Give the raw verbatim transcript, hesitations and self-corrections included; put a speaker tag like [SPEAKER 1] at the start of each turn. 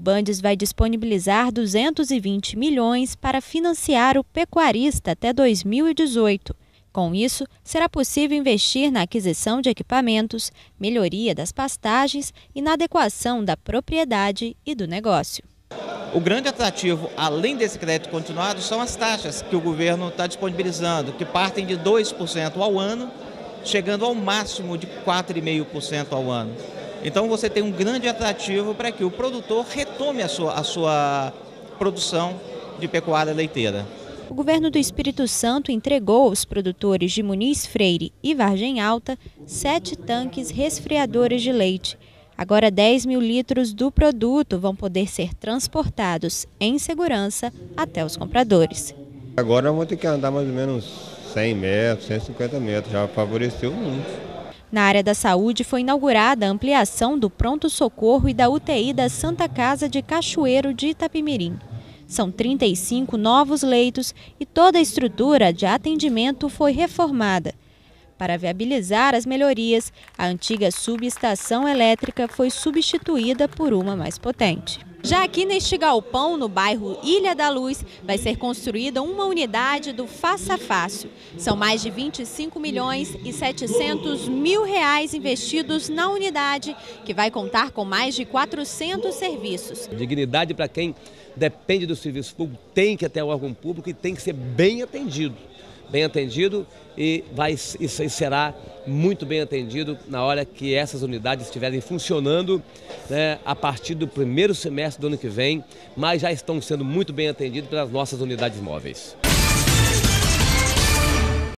[SPEAKER 1] Bandes vai disponibilizar duzentos e vinte milhões para financiar o pecuarista até dois mil e dezoito. Com isso, será possível investir na aquisição de equipamentos, melhoria das pastagens e na adequação da propriedade e do negócio.
[SPEAKER 2] O grande atrativo, além desse crédito continuado, são as taxas que o governo está disponibilizando, que partem de dois por cento ao ano, chegando ao máximo de quatro vírgula cinco por cento ao ano. Então você tem um grande atrativo para que o produtor retome a sua, a sua produção de pecuária leiteira.
[SPEAKER 1] O governo do Espírito Santo entregou aos produtores de Muniz Freire e Vargem Alta sete tanques resfriadores de leite. Agora dez mil litros do produto vão poder ser transportados em segurança até os compradores.
[SPEAKER 3] Agora vão ter que andar mais ou menos cem metros, cento e cinquenta metros, já favoreceu muito.
[SPEAKER 1] Na área da saúde foi inaugurada a ampliação do pronto-socorro e da U T I da Santa Casa de Cachoeiro de Itapemirim. São trinta e cinco novos leitos e toda a estrutura de atendimento foi reformada. Para viabilizar as melhorias, a antiga subestação elétrica foi substituída por uma mais potente. Já aqui neste galpão, no bairro Ilha da Luz, vai ser construída uma unidade do Faça Fácil. São mais de vinte e cinco milhões e setecentos mil reais investidos na unidade, que vai contar com mais de quatrocentos serviços.
[SPEAKER 4] Dignidade para quem depende do serviço público, tem que ir até o órgão público e tem que ser bem atendido. Bem atendido e, vai, e será muito bem atendido na hora que essas unidades estiverem funcionando, né, a partir do primeiro semestre do ano que vem, mas já estão sendo muito bem atendidos pelas nossas unidades móveis.